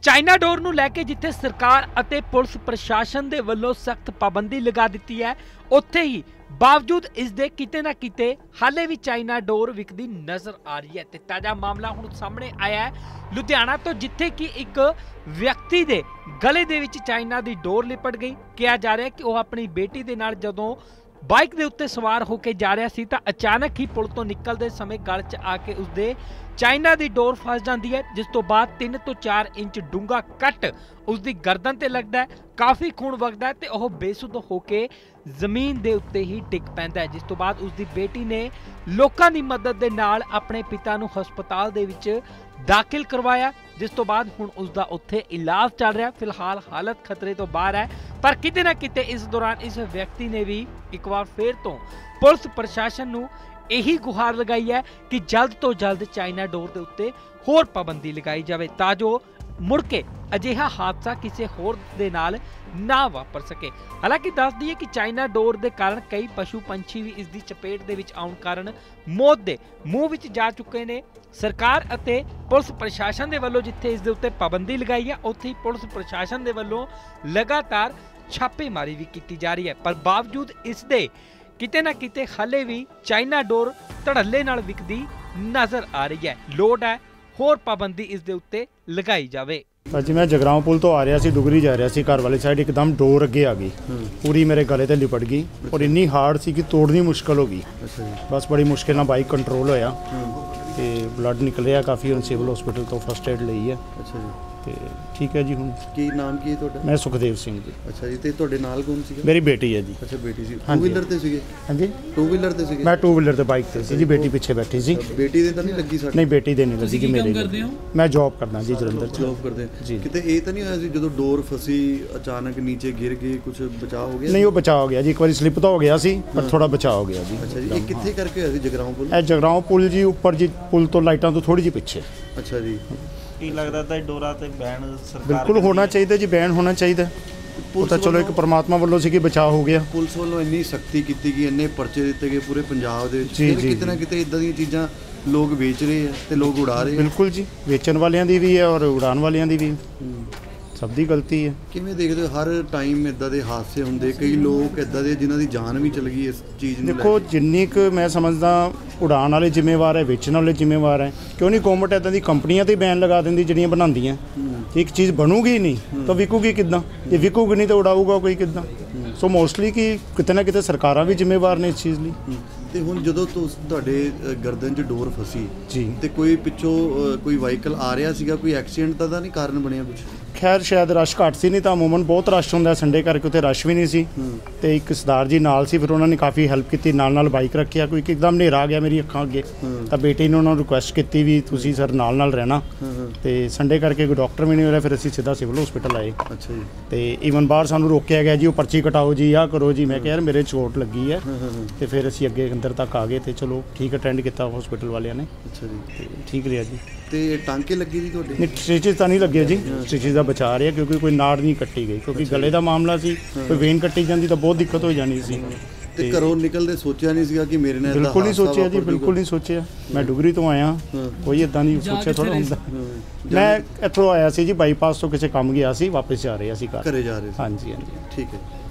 China ਡੋਰ ਨੂੰ ਲੈ ਕੇ ਜਿੱਥੇ ਸਰਕਾਰ ਅਤੇ ਪੁਲਿਸ ਪ੍ਰਸ਼ਾਸਨ ਦੇ ਵੱਲੋਂ ਸਖਤ ਪਾਬੰਦੀ ਲਗਾ ਦਿੱਤੀ ਹੈ, ਉੱਥੇ ਹੀ ਬਾਵਜੂਦ ਇਸ ਦੇ ਕਿਤੇ ਨਾ ਕਿਤੇ ਹਾਲੇ ਵੀ ਚਾਈਨਾ ਡੋਰ ਵਿਕਦੀ ਨਜ਼ਰ ਆ ਰਹੀ ਹੈ। ਤੇ ਤਾਜ਼ਾ ਮਾਮਲਾ ਹੁਣ ਸਾਹਮਣੇ ਆਇਆ ਹੈ ਲੁਧਿਆਣਾ ਤੋਂ, ਜਿੱਥੇ ਕਿ ਇੱਕ ਵਿਅਕਤੀ ਦੇ ਗਲੇ ਦੇ ਵਿੱਚ ਚਾਈਨਾ ਦੀ ਡੋਰ ਲਿਪਟ ਗਈ। ਕਿਹਾ ਜਾ ਰਿਹਾ ਕਿ ਉਹ ਆਪਣੀ ਬੇਟੀ ਦੇ ਨਾਲ ਜਦੋਂ ਬਾਈਕ ਦੇ ਉੱਤੇ ਸਵਾਰ ਹੋ ਕੇ ਜਾ ਰਿਹਾ ਸੀ ਤਾਂ ਅਚਾਨਕ ਹੀ ਪੁਲ ਤੋਂ ਨਿਕਲਦੇ ਸਮੇਂ ਗਲ 'ਚ ਆ ਕੇ ਉਸਦੇ ਚਾਈਨਾ ਦੀ ਡੋਰ ਫਸ ਜਾਂਦੀ ਹੈ, ਜਿਸ ਤੋਂ ਬਾਅਦ 3 ਤੋਂ 4 ਇੰਚ ਡੂੰਘਾ ਕੱਟ ਉਸਦੀ ਗਰਦਨ ਤੇ ਲੱਗਦਾ ਹੈ। ਕਾਫੀ ਖੂਨ ਵਗਦਾ ਹੈ ਤੇ ਉਹ ਬੇਸੁੱਧ ਹੋ ਕੇ ਜ਼ਮੀਨ ਦੇ ਉੱਤੇ ਹੀ ਡਿੱਗ ਪੈਂਦਾ ਹੈ, ਜਿਸ ਤੋਂ ਬਾਅਦ ਉਸਦੀ ਬੇਟੀ ਨੇ ਲੋਕਾਂ ਦੀ ਮਦਦ ਦੇ ਨਾਲ ਆਪਣੇ ਪਿਤਾ ਨੂੰ ਹਸਪਤਾਲ ਦੇ ਵਿੱਚ ਦਾਖਲ ਕਰਵਾਇਆ, ਜਿਸ ਤੋਂ ਬਾਅਦ ਹੁਣ ਉਸਦਾ ਉੱਥੇ ਇਲਾਜ ਚੱਲ ਰਿਹਾ। ਫਿਲਹਾਲ ਹਾਲਤ ਖਤਰੇ ਤੋਂ ਬਾਹਰ ਹੈ, ਪਰ ਕਿਤੇ ਨਾ ਕਿਤੇ ਇਸ ਦੌਰਾਨ ਇਸ ਵਿਅਕਤੀ ਨੇ ਵੀ ਇੱਕ ਵਾਰ ਫੇਰ ਤੋਂ ਪੁਲਿਸ ਪ੍ਰਸ਼ਾਸਨ ਨੂੰ ਇਹੀ ਗੁਹਾਰ ਲਗਾਈ ਹੈ ਕਿ ਜਲਦ ਤੋਂ ਜਲਦ ਚਾਈਨਾ ਡੋਰ ਦੇ ਉੱਤੇ ਹੋਰ ਪਾਬੰਦੀ ਲਗਾਈ ਜਾਵੇ, ਤਾਂ ਜੋ ਮੁੜ ਕੇ ਅਜਿਹਾ ਹਾਦਸਾ ਕਿਸੇ ਹੋਰ ਦੇ ਨਾਲ ਨਾ ਵਾਪਰ ਸਕੇ। ਹਾਲਾਂਕਿ ਦੱਸ ਦਈਏ ਕਿ ਚਾਈਨਾ ਡੋਰ ਦੇ ਕਾਰਨ ਕਈ ਪਸ਼ੂ ਪੰਛੀ ਵੀ ਇਸ ਦੀ ਚਪੇਟ ਦੇ ਵਿੱਚ ਆਉਣ ਕਾਰਨ ਮੌਤ ਦੇ ਮੂੰਹ ਵਿੱਚ ਜਾ ਚੁੱਕੇ ਨੇ। ਸਰਕਾਰ ਅਤੇ ਪੁਲਿਸ ਪ੍ਰਸ਼ਾਸਨ ਦੇ ਵੱਲੋਂ ਜਿੱਥੇ ਇਸ ਦੇ ਉੱਤੇ ਪਾਬੰਦੀ ਲਗਾਈ ਹੈ, ਉੱਥੇ ਹੀ ਪੁਲਿਸ ਪ੍ਰਸ਼ਾਸਨ ਦੇ ਵੱਲੋਂ ਲਗਾਤਾਰ ਛਾਪੇਮਾਰੀ ਵੀ ਕੀਤੀ ਜਾ ਰਹੀ ਹੈ, ਪਰ ਬਾਵਜੂਦ ਇਸ ਦੇ ਕਿਤੇ ਨਾ ਕਿਤੇ ਹਾਲੇ ਵੀ ਚਾਈਨਾ ਡੋਰ ਧੜੱਲੇ ਨਾਲ ਵਿਕਦੀ ਨਜ਼ਰ ਆ ਰਹੀ ਹੈ। ਲੋੜ ਹੈ ਹੋਰ ਪਾਬੰਦੀ ਇਸ ਦੇ ਉੱਤੇ ਲਗਾਈ ਜਾਵੇ। ਅੱਜ ਮੈਂ ਜਗਰਾਉਂ ਪੁਲ ਤੋਂ ਆ ਰਿਹਾ ਸੀ, ਡੁਗਰੀ ਜਾ ਰਿਹਾ ਸੀ, ਘਰ ਵਾਲੀ ਸਾਈਡ ਇੱਕਦਮ ਡੋਰ ਅੱਗੇ ਆ ਗਈ, ਪੂਰੀ ਮੇਰੇ ਗਲੇ ਤੇ ਲਿਪਟ ਗਈ ਔਰ ਇੰਨੀ ਹਾਰਡ ਸੀ ਕਿ ਤੋੜਨੀ ਮੁਸ਼ਕਲ ਹੋ ਗਈ। ਬਸ ਬੜੀ ਮੁਸ਼ਕਿਲ ਨਾਲ ਬਾਈਕ ਕੰਟਰੋਲ ਹੋਇਆ ਤੇ ਬਲੱਡ ਨਿਕਲ ਰਿਹਾ ਕਾਫੀ। ਹੁਣ ਸਿਵਲ ਹਸਪੀਟਲ ਤੋਂ ਫਸਟ ਏਡ ਲਈ ਹੈ। ਅੱਛਾ ਜੀ, ਤੇ ਠੀਕ ਹੈ ਜੀ। ਹੁਣ ਕੀ ਨਾਮ ਕੀ ਹੈ ਤੁਹਾਡਾ? ਮੈਂ ਸੁਖਦੇਵ ਸਿੰਘ ਜੀ। ਅੱਛਾ ਜੀ, ਤੇ ਤੁਹਾਡੇ ਨਾਲ ਕੌਣ ਸੀਗਾ? ਮੇਰੀ ਬੇਟੀ ਹੈ ਜੀ। ਅੱਛਾ, ਬੇਟੀ ਸੀ। ਟੂ ਵੀਲਰ ਤੇ ਸੀਗੇ? ਹਾਂਜੀ, ਟੂ ਵੀਲਰ ਤੇ ਸੀਗੇ। ਮੈਂ ਟੂ ਵੀਲਰ ਤੇ ਬਾਈਕ ਤੇ ਸੀ ਜੀ, ਬੇਟੀ ਪਿੱਛੇ ਬੈਠੀ ਸੀ। ਬੇਟੀ ਦੇ ਤਾਂ ਨਹੀਂ ਲੱਗੀ ਸੱਟ? ਨਹੀਂ, ਬੇਟੀ ਦੇ ਨਹੀਂ ਲੱਗੀ ਜੀ। ਮੇਰੇ ਕਰਦੇ ਹੋ? ਮੈਂ ਜੌਬ ਕਰਦਾ ਜੀ, ਜਲੰਧਰ ਚ ਜੌਬ ਕਰਦੇ ਜੀ। ਕਿਤੇ ਇਹ ਤਾਂ ਨਹੀਂ ਹੋਇਆ ਸੀ ਜਦੋਂ ਡੋਰ ਫਸੀ ਅਚਾਨਕ ਨੀਚੇ ਗਿਰ ਗਈ, ਕੁਝ ਬਚਾਅ ਹੋ ਗਿਆ? ਨਹੀਂ, ਉਹ ਬਚਾਅ ਹੋ ਗਿਆ ਜੀ। ਇੱਕ ਵਾਰੀ ਸਲਿੱਪ ਤਾਂ ਹੋ ਗਿਆ ਸੀ, ਪਰ ਥੋੜਾ ਬਚਾਅ ਹੋ ਗਿਆ ਜੀ। ਅੱਛਾ ਜੀ, ਇਹ ਕਿੱਥੇ ਕਰਕੇ ਹੋਇਆ ਸੀ? ਜਗਰਾਉਂ ਪੁਲ? ਇਹ ਜਗਰਾਉਂ ਪੁਲ ਜੀ ਉੱਪਰ ਜੀ, ਪੁਲ ਤੋਂ ਲਾਈਟਾਂ ਤੋਂ ਥੋੜੀ ਜਿਹੀ ਪਿੱਛੇ। ਅੱਛਾ ਜੀ, ਕੀ ਲੱਗਦਾ ਤਾਂ ਡੋਰਾ ਤੇ ਬੈਨ ਸਰਕਾਰ ਬਿਲਕੁਲ ਹੋਣਾ ਚਾਹੀਦਾ ਜੀ, ਬੈਨ ਹੋਣਾ ਚਾਹੀਦਾ। ਉਹ ਤਾਂ ਚਲੋ ਇੱਕ ਪਰਮਾਤਮਾ ਵੱਲੋਂ ਸੀ ਕਿ ਬਚਾਅ ਹੋ ਗਿਆ। ਪੁਲਿਸ ਵੱਲੋਂ ਇੰਨੀ ਸਖਤੀ ਕੀਤੀ ਗਈ, ਇੰਨੇ ਪਰਚੇ ਦਿੱਤੇ ਗਏ ਪੂਰੇ ਪੰਜਾਬ ਦੇ ਵਿੱਚ, ਫਿਰ ਕਿਤੇ ਨਾ ਕਿਤੇ ਇਦਾਂ ਦੀਆਂ ਚੀਜ਼ਾਂ ਲੋਕ ਵੇਚ ਰਹੇ ਆ ਤੇ ਲੋਕ ਉਡਾ ਰਹੇ ਆ। ਬਿਲਕੁਲ ਜੀ, ਵੇਚਣ ਵਾਲਿਆਂ ਦੀ ਵੀ ਹੈ ਔਰ ਉਡਾਣ ਵਾਲਿਆਂ ਦੀ ਵੀ, ਸਭ ਦੀ ਗਲਤੀ ਹੈ। ਕਿਵੇਂ ਦੇਖਦੇ ਹੋ ਹਰ ਟਾਈਮ ਇਦਾਂ ਦੇ ਹਾਦਸੇ ਹੁੰਦੇ, ਕਈ ਲੋਕ ਇਦਾਂ ਦੇ ਜਿਨ੍ਹਾਂ ਦੀ ਜਾਨ ਵੀ ਚਲ ਗਈ ਇਸ ਚੀਜ਼ ਨੂੰ? ਦੇਖੋ, ਜਿੰਨੀ ਕੁ ਮੈਂ ਸਮਝਦਾ ਉਡਾਣ ਵਾਲੇ ਜ਼ਿੰਮੇਵਾਰ ਹੈ, ਵੇਚਣ ਵਾਲੇ ਜ਼ਿੰਮੇਵਾਰ ਹੈ। ਕਿਉਂ ਨਹੀਂ ਗੌਰਮੈਂਟ ਇਦਾਂ ਦੀ ਕੰਪਨੀਆਂ ਤੇ ਬੈਨ ਲਗਾ ਦਿੰਦੀ ਜਿਹੜੀਆਂ ਬਣਾਉਂਦੀਆਂ? ਇੱਕ ਚੀਜ਼ ਬਣੂਗੀ ਨਹੀਂ ਤਾਂ ਵਿਕੂਗੀ ਕਿੱਦਾਂ? ਜੇ ਵਿਕੂਗੀ ਨਹੀਂ ਤਾਂ ਉਡਾਊਗਾ ਕੋਈ ਕਿੱਦਾਂ? ਸੋ ਮੋਸਟਲੀ ਕਿ ਕਿਤੇ ਨਾ ਕਿਤੇ ਸਰਕਾਰਾਂ ਵੀ ਜ਼ਿੰਮੇਵਾਰ ਨੇ ਇਸ ਚੀਜ਼ ਲਈ। ਤੇ ਹੁਣ ਜਦੋਂ ਤੁਹਾਡੇ ਗਰਦਨ 'ਚ ਡੋਰ ਫਸੀ ਜੀ, ਤੇ ਕੋਈ ਪਿੱਛੋਂ ਕੋਈ ਵਾਹੀਕਲ ਆ ਰਿਹਾ ਸੀਗਾ, ਕੋਈ ਐਕਸੀਡੈਂਟ ਦਾ ਤਾਂ ਨਹੀਂ ਕਾਰਨ ਬਣਿਆ ਕੁਝ? ਖੈਰ ਸ਼ਾਇਦ ਰਸ਼ ਘੱਟ ਸੀ, ਨਹੀਂ ਤਾਂ ਅਮੂਮਨ ਬਹੁਤ ਰਸ਼ ਹੁੰਦਾ ਸੰਡੇ ਕਰਕੇ, ਉੱਥੇ ਰਸ਼ ਵੀ ਨਹੀਂ ਸੀ। ਤੇ ਇੱਕ ਸਰਦਾਰ ਜੀ ਨਾਲ ਸੀ, ਫਿਰ ਉਹਨਾਂ ਨੇ ਕਾਫੀ ਹੈਲਪ ਕੀਤੀ, ਨਾਲ ਬਾਈਕ ਰੱਖਿਆ। ਕੋਈ ਇੱਕਦਮ ਹਨੇਰਾ ਆ ਗਿਆ ਮੇਰੀ ਅੱਖਾਂ ਅੱਗੇ, ਤਾਂ ਬੇਟੀ ਨੇ ਉਹਨਾਂ ਨੂੰ ਰਿਕੁਐਸਟ ਕੀਤੀ ਵੀ ਤੁਸੀਂ ਸਰ ਨਾਲ ਰਹਿਣਾ। ਤੇ ਸੰਡੇ ਕਰਕੇ ਕੋਈ ਡਾਕਟਰ ਵੀ ਨਹੀਂ ਹੋ ਰਿਹਾ, ਫਿਰ ਅਸੀਂ ਸਿੱਧਾ ਸਿਵਲ ਹਸਪੀਟਲ ਆਏ। ਅੱਛਾ ਜੀ, ਤੇ ਈਵਨ ਬਾਹਰ ਸਾਨੂੰ ਰੋਕਿਆ ਗਿਆ ਜੀ, ਉਹ ਪਰਚੀ ਕਟਾਓ ਜੀ, ਆਹ ਕਰੋ ਜੀ। ਮੈਂ ਕਿਹਾ ਯਾਰ ਮੇਰੇ ਚੋਟ ਲੱਗੀ ਹੈ। ਤੇ ਫਿਰ ਅਸੀਂ ਅੱਗੇ ਅੰਦਰ ਤੱਕ ਆ ਗਏ ਤੇ ਚਲੋ ਠੀਕ ਅਟੈਂਡ ਕੀਤਾ ਹਸਪੀਟਲ ਵਾਲਿਆਂ ਨੇ। ਅੱਛਾ ਜੀ, ਤੇ ਠੀਕ ਰਿਹਾ ਜੀ। ਤੇ ਟਾਂਕੇ ਲੱਗੇ ਜੀ ਤੁਹਾਡੇ? ਨਹੀਂ, ਸਟਿਚਿਸ ਤਾਂ ਨਹੀਂ ਲੱਗੇ ਜੀ, ਸਟਿਚਿਸ ਦਾ ਬਚਾ ਰਿਹਾ ਕਿਉਂਕਿ ਕੋਈ ਨਾੜ ਨਹੀਂ ਕੱਟੀ ਗਈ, ਕਿਉਂਕਿ ਗਲੇ ਦਾ ਮਾਮਲਾ ਸੀ। ਕੋਈ ਵੇਨ ਕੱਟੀ ਜਾਂਦੀ ਤਾਂ ਬਹੁਤ ਦਿੱਕਤ ਹੋ ਜਾਣੀ ਸੀ। ਤੇ ਘਰੋਂ ਨਿਕਲਦੇ ਸੋਚਿਆ ਨਹੀਂ ਸੀਗਾ ਕਿ ਮੇਰੇ ਨਾਲ? ਬਿਲਕੁਲ ਨਹੀਂ ਸੋਚਿਆ ਜੀ, ਬਿਲਕੁਲ ਨਹੀਂ ਸੋਚਿਆ। ਮੈਂ ਡੁਗਰੀ ਤੋਂ ਆਇਆ, ਕੋਈ ਇਦਾਂ ਨਹੀਂ ਸੋਚਿਆ ਥੋੜਾ ਹੁੰਦਾ। ਮੈਂ ਇੱਥੋਂ ਆਇਆ ਸੀ ਜੀ, ਬਾਈਪਾਸ ਤੋਂ ਕਿਸੇ ਕੰਮ ਗਿਆ ਸੀ, ਵਾਪਸ ਜਾ ਰਿਹਾ ਸੀ ਘਰ। ਘਰੇ ਜਾ ਰਹੇ ਸੀ? ਹਾਂਜੀ ਹਾਂਜੀ। ਠੀਕ ਹੈ।